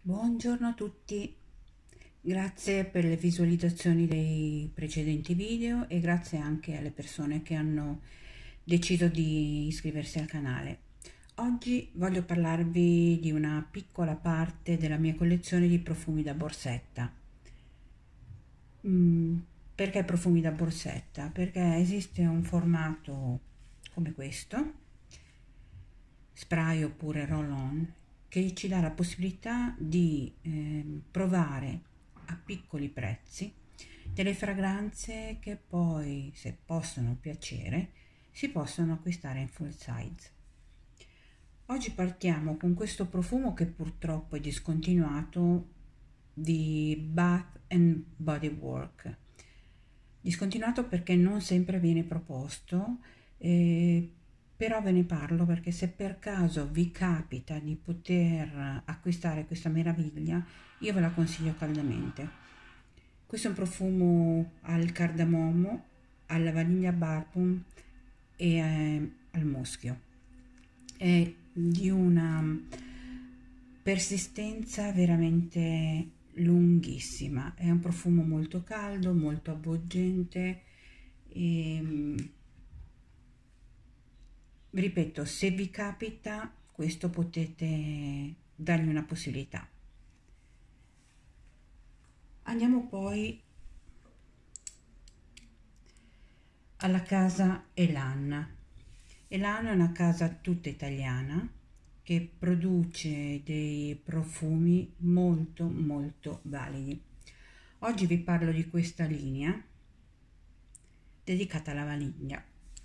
Buongiorno a tutti, grazie per le visualizzazioni dei precedenti video e grazie anche alle persone che hanno deciso di iscriversi al canale. Oggi voglio parlarvi di una piccola parte della mia collezione di profumi da borsetta. Perché profumi da borsetta? Perché esiste un formato come questo, spray oppure roll-on, che ci dà la possibilità di provare a piccoli prezzi delle fragranze che poi, se possono piacere, si possono acquistare in full size. Oggi partiamo con questo profumo che purtroppo è discontinuato, di Bath and Body Works. Discontinuato perché non sempre viene proposto, però ve ne parlo perché se per caso vi capita di poter acquistare questa meraviglia, io ve la consiglio caldamente. Questo è un profumo al cardamomo, alla vaniglia bourbon e al muschio. È di una persistenza veramente lunghissima, è un profumo molto caldo, molto avvolgente e ripeto, se vi capita questo potete dargli una possibilità. Andiamo poi alla casa Elan. Elan è una casa tutta italiana che produce dei profumi molto validi. Oggi vi parlo di questa linea dedicata alla vaniglia.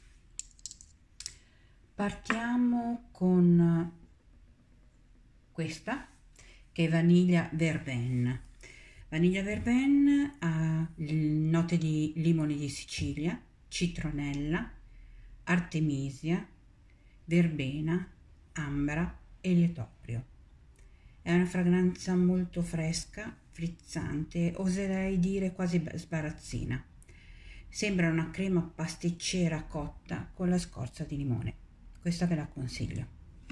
Partiamo con questa che è vaniglia verveine. Vaniglia verveine ha note di limone di Sicilia, citronella, artemisia, verbena, ambra e lietoprio. È una fragranza molto fresca, frizzante, oserei dire quasi sbarazzina. Sembra una crema pasticcera cotta con la scorza di limone. Questa ve la consiglio.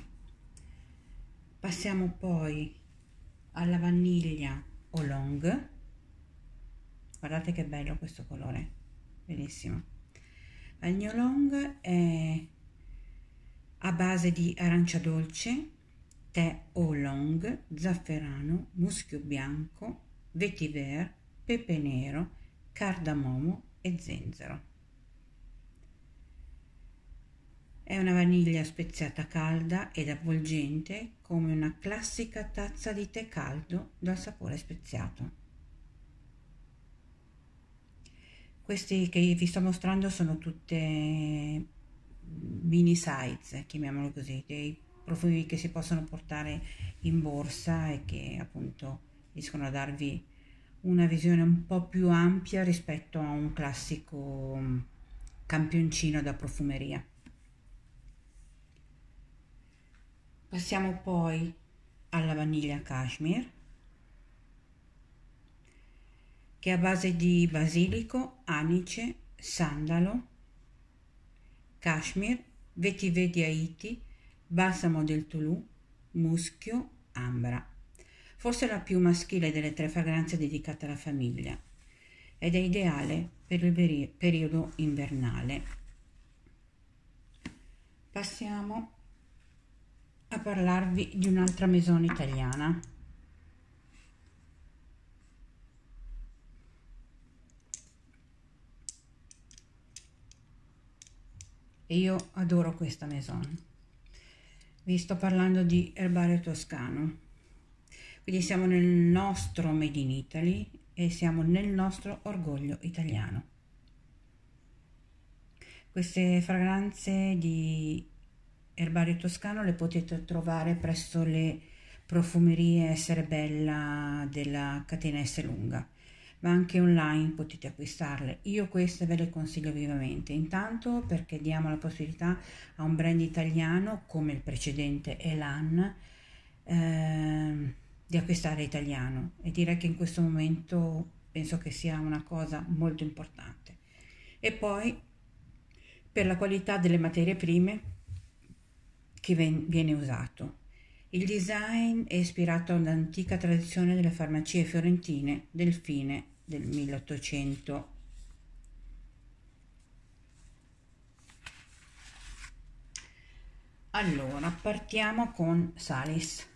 Passiamo poi alla vaniglia oolong. Guardate che bello questo colore, bellissimo. Vaniglia oolong è a base di arancia dolce, tè oolong, zafferano, muschio bianco, vetiver, pepe nero, cardamomo e zenzero. È una vaniglia speziata calda ed avvolgente come una classica tazza di tè caldo dal sapore speziato. Questi che vi sto mostrando sono tutte mini size, chiamiamolo così, dei profumi che si possono portare in borsa e che appunto riescono a darvi una visione un po' più ampia rispetto a un classico campioncino da profumeria. Passiamo poi alla vaniglia cashmere, che è a base di basilico, anice, sandalo, cashmere, vetiver di Haiti, balsamo del Toulouse, muschio, ambra. Forse la più maschile delle tre fragranze dedicate alla famiglia ed è ideale per il periodo invernale. Passiamo a parlarvi di un'altra maison italiana. E io adoro questa maison. Vi sto parlando di Erbario Toscano. Quindi siamo nel nostro Made in Italy e siamo nel nostro orgoglio italiano. Queste fragranze di Erbario Toscano le potete trovare presso le profumerie Essere Bella della catena Esselunga, ma anche online potete acquistarle. Io queste ve le consiglio vivamente, intanto perché diamo la possibilità a un brand italiano come il precedente Elan di acquistare italiano, e direi che in questo momento penso che sia una cosa molto importante. E poi per la qualità delle materie prime che viene usato. Il design è ispirato all'antica tradizione delle farmacie fiorentine del fine del 1800. Allora, partiamo con Salis.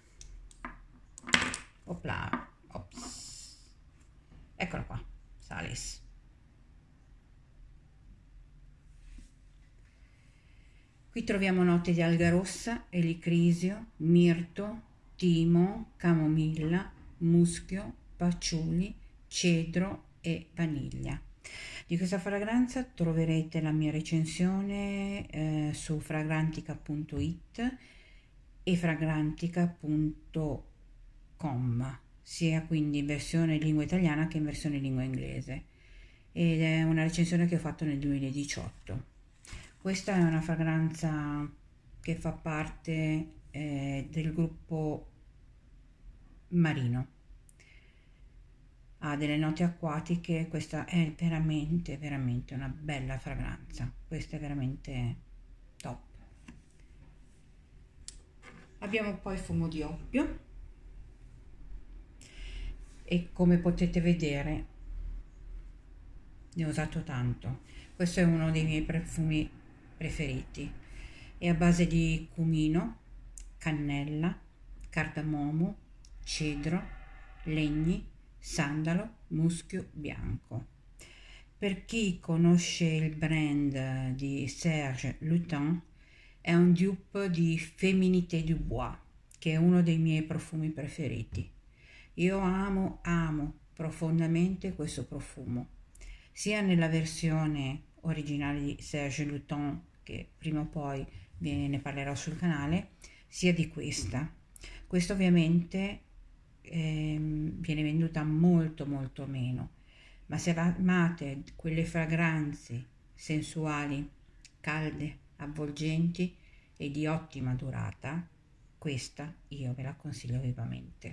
Opla, ops. Eccola qua, Salis. Qui troviamo note di alga rossa, elicrisio, mirto, timo, camomilla, muschio, patchouli, cedro e vaniglia. Di questa fragranza troverete la mia recensione su fragrantica.it e fragrantica.com, sia quindi in versione lingua italiana che in versione lingua inglese, ed è una recensione che ho fatto nel 2018. Questa è una fragranza che fa parte del gruppo marino, ha delle note acquatiche. Questa è veramente una bella fragranza, questa è veramente top. Abbiamo poi fumo di oppio e come potete vedere ne ho usato tanto. Questo è uno dei miei profumi preferiti, è a base di cumino, cannella, cardamomo, cedro, legni, sandalo, muschio bianco. Per chi conosce il brand di Serge Lutens, è un dupe di Féminité du Bois, che è uno dei miei profumi preferiti. Io amo profondamente questo profumo, sia nella versione originale di Serge Lutens, che prima o poi ne parlerò sul canale, sia di questa. Questa ovviamente viene venduta molto meno, ma se amate quelle fragranze sensuali, calde, avvolgenti e di ottima durata, questa io ve la consiglio vivamente.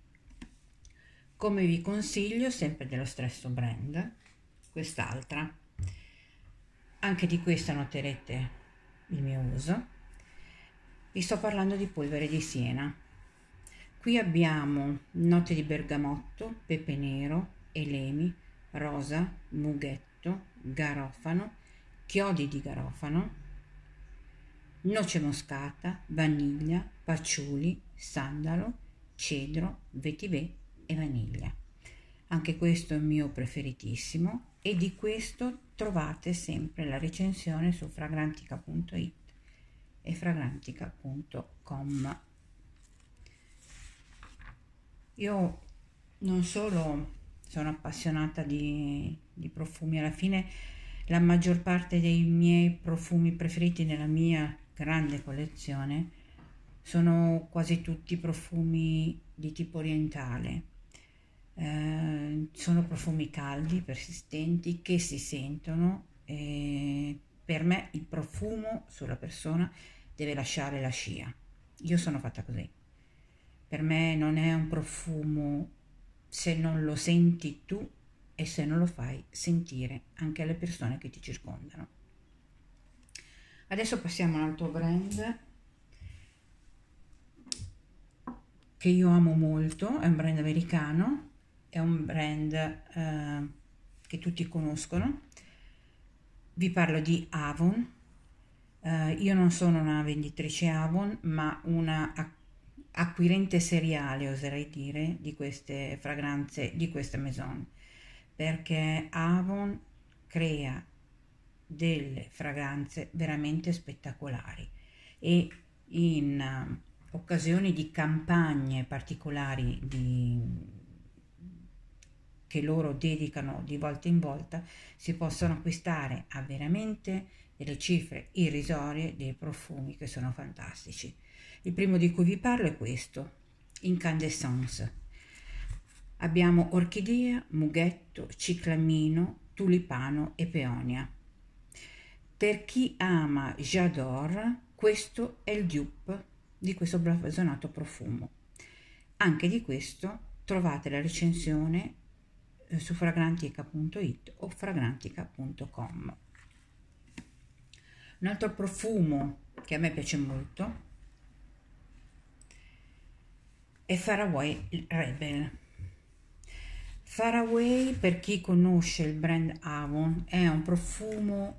Come vi consiglio, sempre dello stesso brand, quest'altra. Anche di questa noterete il mio uso. Vi sto parlando di polvere di siena. Qui abbiamo note di bergamotto, pepe nero, elemi, rosa, mughetto, garofano, chiodi di garofano, noce moscata, vaniglia, patchouli, sandalo, cedro, vetiver e vaniglia. Anche questo è il mio preferitissimo e di questo trovate sempre la recensione su fragrantica.it e fragrantica.com. Io non solo sono appassionata di profumi, alla fine la maggior parte dei miei profumi preferiti nella mia grande collezione sono quasi tutti profumi di tipo orientale. Sono profumi caldi, persistenti, che si sentono. Per me il profumo sulla persona deve lasciare la scia. Io sono fatta così. Per me non è un profumo se non lo senti tu e se non lo fai sentire anche alle persone che ti circondano. Adesso passiamo a un altro brand che io amo molto, è un brand americano, è un brand che tutti conoscono. Vi parlo di Avon. Io non sono una venditrice Avon, ma una acquirente seriale, oserei dire, di queste fragranze, di questa maison, perché Avon crea delle fragranze veramente spettacolari e in occasioni di campagne particolari che loro dedicano di volta in volta, si possono acquistare a veramente delle cifre irrisorie dei profumi che sono fantastici. Il primo di cui vi parlo è questo, Incandescence. Abbiamo orchidea, mughetto, ciclamino, tulipano e peonia. Per chi ama J'adore, questo è il dupe di questo blasonato profumo. Anche di questo trovate la recensione su fragrantica.it o fragrantica.com. Un altro profumo che a me piace molto e Faraway Rebel. Faraway, per chi conosce il brand Avon, è un profumo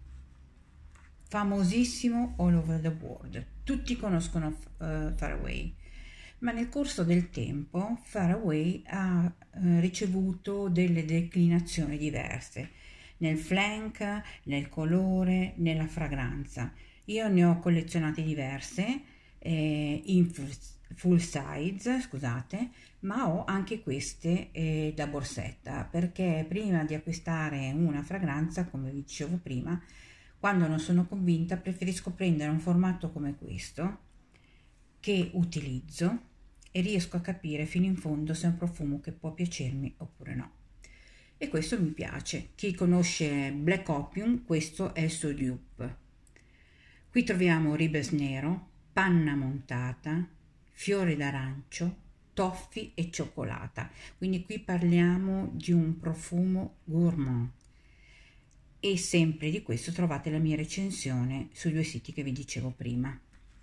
famosissimo all over the world. Tutti conoscono Faraway, ma nel corso del tempo Faraway ha ricevuto delle declinazioni diverse nel flank, nel colore, nella fragranza. Io ne ho collezionate diverse in full size, scusate, ma ho anche queste da borsetta, perché prima di acquistare una fragranza, come vi dicevo prima, quando non sono convinta preferisco prendere un formato come questo che utilizzo e riesco a capire fino in fondo se è un profumo che può piacermi oppure no. E questo mi piace. Chi conosce Black Opium, questo è il suo dupe. Qui troviamo ribes nero, panna montata, fiore d'arancio, toffee e cioccolata. Quindi qui parliamo di un profumo gourmand. E sempre di questo trovate la mia recensione sui due siti che vi dicevo prima.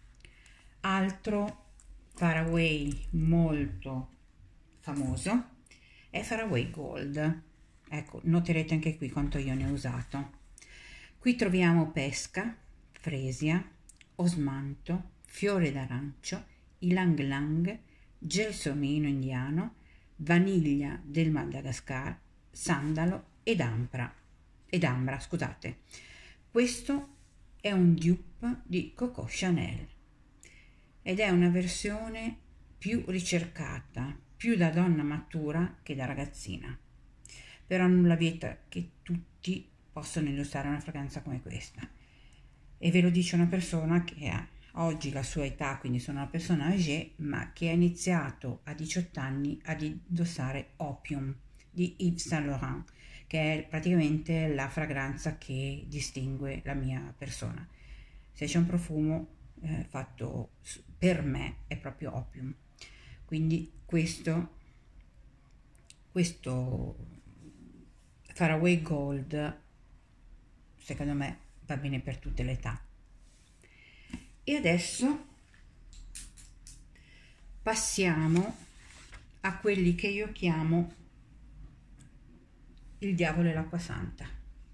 Altro Faraway molto famoso è Faraway Gold. Ecco, noterete anche qui quanto io ne ho usato. Qui troviamo pesca, fresia, osmanto, fiore d'arancio, ylang ylang, gelsomino indiano, vaniglia del Madagascar, sandalo ed ambra, scusate. Questo è un dupe di Coco Chanel ed è una versione più ricercata, più da donna matura che da ragazzina. Però nulla vieta che tutti possono indossare una fragranza come questa. E ve lo dice una persona che ha oggi la sua età, quindi sono una persona âgée, ma che ha iniziato a 18 anni ad indossare Opium di Yves Saint Laurent, che è praticamente la fragranza che distingue la mia persona. Se c'è un profumo fatto per me è proprio Opium. Quindi questo Faraway Gold secondo me va bene per tutte le età. E adesso passiamo a quelli che io chiamo il diavolo e l'acqua santa.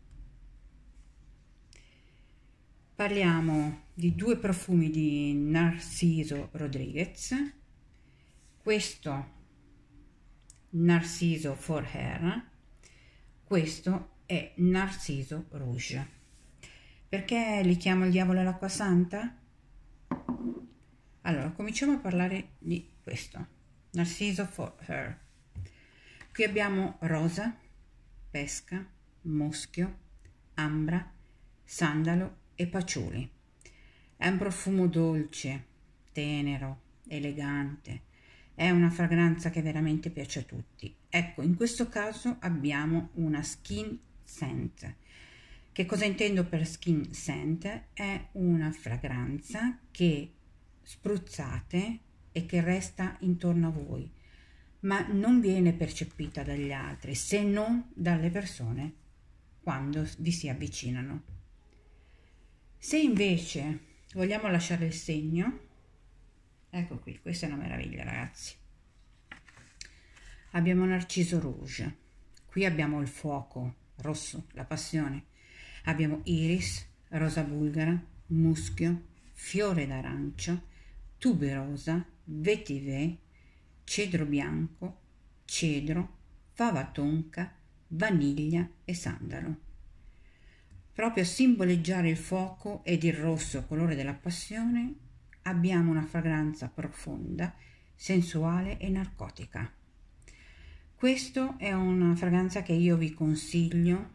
Parliamo di due profumi di Narciso Rodriguez. Questo Narciso for Hair, questo è Narciso Rouge. Perché li chiamo il diavolo e l'acqua santa? Allora, cominciamo a parlare di questo Narciso for Hair. Qui abbiamo rosa, pesca, moschio, ambra, sandalo e patchouli. È un profumo dolce, tenero, elegante. È una fragranza che veramente piace a tutti. Ecco, in questo caso abbiamo una skin scent. Che cosa intendo per skin scent? È una fragranza che spruzzate e che resta intorno a voi, ma non viene percepita dagli altri, se non dalle persone quando vi si avvicinano. Se invece vogliamo lasciare il segno, ecco qui, questa è una meraviglia ragazzi. Abbiamo Narciso Rouge, qui abbiamo il fuoco rosso, la passione, abbiamo iris, rosa bulgara, muschio, fiore d'arancio, tuberosa, vetiver, cedro bianco, cedro, fava tonka, vaniglia e sandalo. Proprio a simboleggiare il fuoco ed il rosso colore della passione abbiamo una fragranza profonda, sensuale e narcotica. Questa è una fragranza che io vi consiglio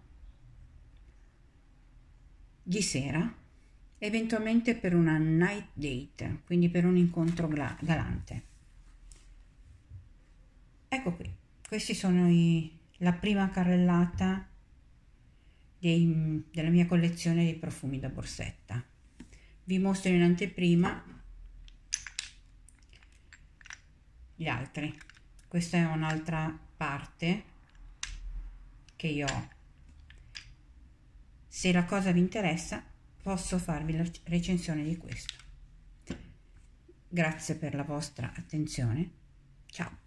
di sera, eventualmente per una night date, quindi per un incontro galante. Ecco qui, questi sono la prima carrellata della mia collezione di profumi da borsetta. Vi mostro in anteprima gli altri. Questa è un'altra parte che io ho. Se la cosa vi interessa posso farvi la recensione di questo. Grazie per la vostra attenzione Ciao!